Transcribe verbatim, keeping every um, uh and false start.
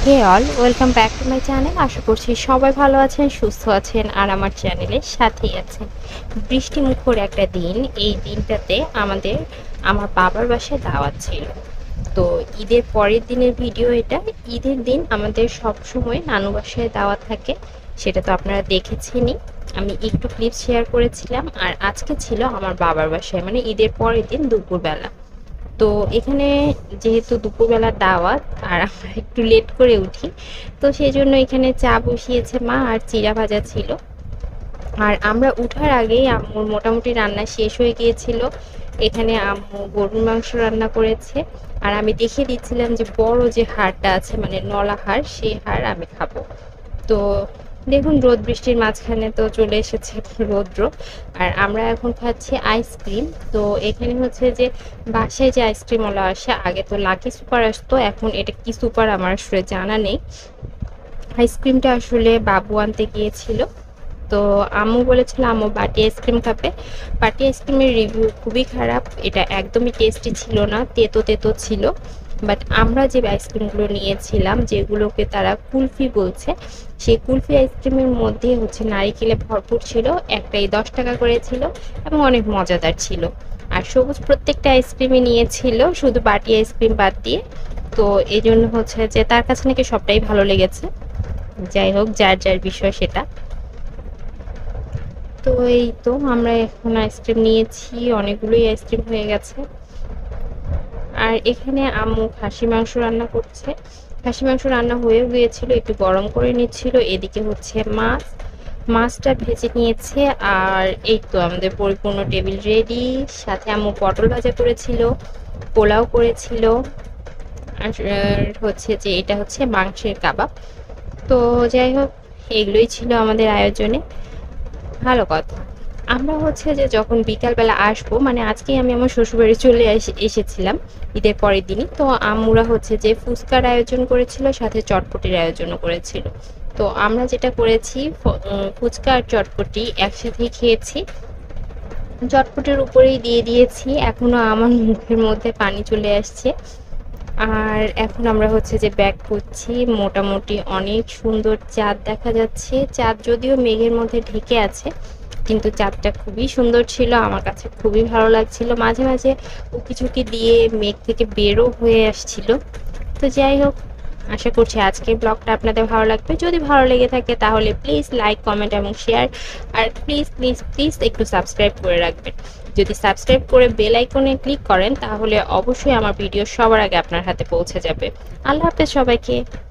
Hey all, welcome back to my channel. আশা করছি সবাই ভালো আছেন, সুস্থ আছেন আর আমার চ্যানেলের সাথেই আছেন। বৃষ্টি মুখর একটা দিন, এই দিনটাতে আমাদের আমার বাবার বাসায় দাওয়াত ছিল। তো ঈদের পরের দিনের ভিডিও এটা। ঈদের দিন আমাদের সব সময় নানু বাসায় দাওয়াত থাকে, সেটা তো আপনারা দেখেছেনই। আমি একটু ক্লিপ শেয়ার করেছিলাম। আর আজকে ছিল আমার বাবার বাসায়, মানে ঈদের পরের দিন দুপুরবেলা। তো এখানে যেহেতু দুপুরবেলা দাওয়াত আর আমরা একটু লেট করে উঠি, তো সেই জন্য এখানে চা বসিয়েছে মা আর চিড়া ভাজা ছিল। আর আমরা উঠার আগেই আম্মুর মোটামুটি রান্না শেষ হয়ে গিয়েছিল। এখানে আম্মু গরুর মাংস রান্না করেছে। আর আমি দেখিয়ে দিচ্ছিলাম যে বড় যে হাড়টা আছে, মানে নলা হাড়, সেই হাড় আমি খাবো। তো দেখুন, রোদ বৃষ্টির মাঝখানে তো চলে এসেছে রৌদ্র। আর আমরা এখন খাচ্ছি আইসক্রিম। তো এখানে হচ্ছে যে বাসায় যে আইসক্রিমওয়ালা আসে, আগে তো লাকি সুপার আসতো, এখন এটা কি সুপার আমার আসলে জানা নেই। আইসক্রিমটা আসলে বাবু আনতে গিয়েছিল। তো আম্মু বলেছিল আম্মু বাটি আইসক্রিম খাবে। বাটি আইসক্রিমের রিভিউ খুবই খারাপ, এটা একদমই টেস্টি ছিল না, তেতো তেতো ছিল। বাট আমরা যে আইসক্রিমগুলো নিয়েছিলাম, যেগুলোকে তারা কুলফি বলছে, সেই কুলফি আইসক্রিমের মধ্যে হচ্ছে নারিকেলে ভরপুর ছিল, একটাই দশ টাকা করে ছিল এবং অনেক মজাদার ছিল। আর সবুজ প্রত্যেকটা আইসক্রিমই নিয়েছিল, শুধু বাটি আইসক্রিম বাদ দিয়ে। তো এই জন্য হচ্ছে যে তার কাছে নাকি সবটাই ভালো লেগেছে। যাই হোক, যার যার বিষয় সেটা। তো এই তো আমরা এখন আইসক্রিম নিয়েছি, অনেকগুলোই আইসক্রিম হয়ে গেছে। আর এখানে আম্মু খাসি মাংস রান্না করছে। খাসি মাংস রান্না হয়েও গিয়েছিল, একটু গরম করে নিচ্ছিল। এদিকে হচ্ছে মাছ, মাছটা ভেজে নিয়েছে। আর এই তো আমাদের পরিপূর্ণ টেবিল রেডি। সাথে আম্মু পটল ভাজা করেছিল, পোলাও করেছিল। আর হচ্ছে যে এটা হচ্ছে মাংসের কাবাব। তো যাই হোক, এগুলোই ছিল আমাদের আয়োজনে। ভালো কথা। আমরা হচ্ছে যে যখন বিকালবেলা আসবো, মানে আজকেই আমি আমার শ্বশুরবাড়ি চলে এসেছিলাম ঈদের পরের দিনই। তো আম্মুরা হচ্ছে যে ফুচকার আয়োজন করেছিল, সাথে চটপটির আয়োজনও করেছিল। তো আমরা যেটা করেছি, ফুচকা আর চটপটি একসাথেই খেয়েছি। চটপটির উপরেই দিয়ে দিয়েছি, এখনো আমার মুখের মধ্যে পানি চলে আসছে। আর এখন আমরা হচ্ছে যে ব্যাক করছি। মোটামুটি অনেক সুন্দর চাঁদ দেখা যাচ্ছে। চাঁদ যদিও মেঘের মধ্যে ঢেকে আছে, কিন্তু চাঁদটা খুবই সুন্দর ছিল, আমার কাছে খুবই ভালো লাগছিল। মাঝে মাঝে উকি ঝুঁকি দিয়ে মেঘ থেকে বেরো হয়ে আসছিল। তো যাই হোক, আশা করছি আজকের ব্লগটা আপনাদের ভালো লাগবে। যদি ভালো লেগে থাকে তাহলে প্লিজ লাইক, কমেন্ট এবং শেয়ার। আর প্লিজ প্লিজ প্লিজ একটু সাবস্ক্রাইব করে রাখবেন। যদি সাবস্ক্রাইব করে বেল আইকনে ক্লিক করেন তাহলে অবশ্যই আমার ভিডিও সবার আগে আপনার হাতে পৌঁছে যাবে। আল্লাহ হাফেজ সবাইকে।